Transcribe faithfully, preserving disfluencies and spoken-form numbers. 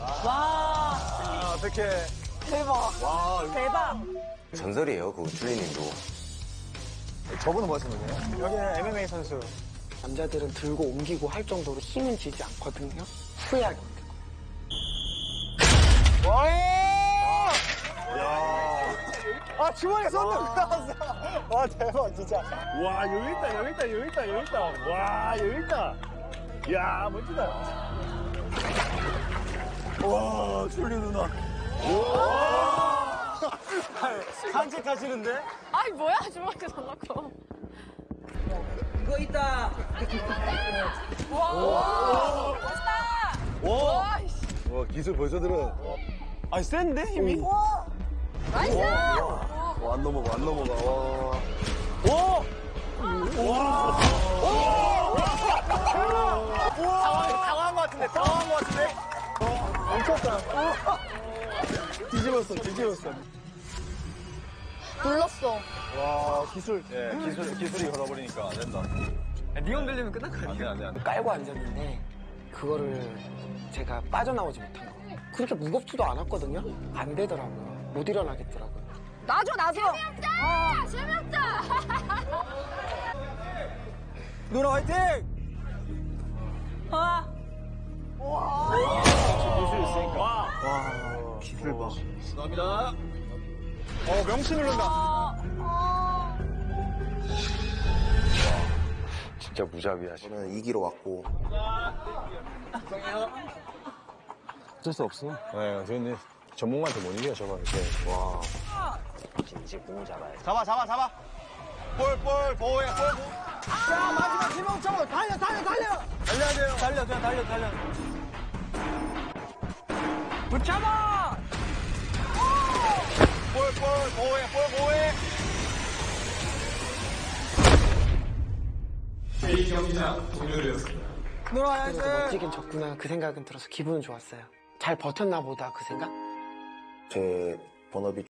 와. 아, 어떡해. 대박. 와, 대박. 전설이에요, 그 툴리님도. 저분은 뭐 하시는 거예요? 여기는 엠엠에이 선수. 남자들은 들고 옮기고 할 정도로 힘은 지지 않거든요. 후회하게 되고. 와! 야. 아, 주머니에 손도 나왔어. 와, 대박, 진짜. 와, 여기 있다, 여기 있다, 여기 있다, 여기 있다. 와, 여기 있다. 야, 멋지다. 와, 줄리 누나. 와! 산책하시는데? 아이, 뭐야, 주머니에 손 넣고. 이거 있다. 와. 와. 멋있다. 와. 와, 씨. 와, 기술 벌써 들어. 아, 센데, 힘이? 나이스. 와, 안 넘어가, 안 넘어가. 와. 와! 와! 당황, 당황한 것 같은데, 당황한 것 같은데? 어, 멈췄다. 뒤집었어, 뒤집었어. 불렀어. 와, 기술. 예, 기술, 기술이 걸어버리니까 안 된다. 네 흔들리면 끝날 거 안 돼, 안 돼, 안 돼. 깔고 앉았는데 그거를 제가 빠져나오지 못한 거. 그렇게 무겁지도 않았거든요. 안 되더라고요. 못 일어나겠더라고요. 놔줘, 놔줘. 재미없다. 재미없다. 누나 화이팅! 와. 기술 있으니까. 와, 와 기술 봐. 감사합니다. 어, 명치 누른다. 어, 어. 진짜 무자비하시. 저는 이기로 왔고. 어쩔 수 없어. 네, 저는 전문가한테 못 이겨요, 저거. 이렇게. 와. 진짜 공 잡아야 돼. 잡아, 잡아, 잡아. 볼, 볼, 보호해, 볼, 보. 자, 마지막 희망적으로 달려, 달려, 달려. 달려야 돼요. 달려, 그냥 달려, 달려. 붙잡아. 볼, 볼, 보호해, 볼, 보호해. 그래서 멋지긴 졌구나 그 생각은 들어서 기분은 좋았어요. 잘 버텼나 보다 그 생각? 제 본업이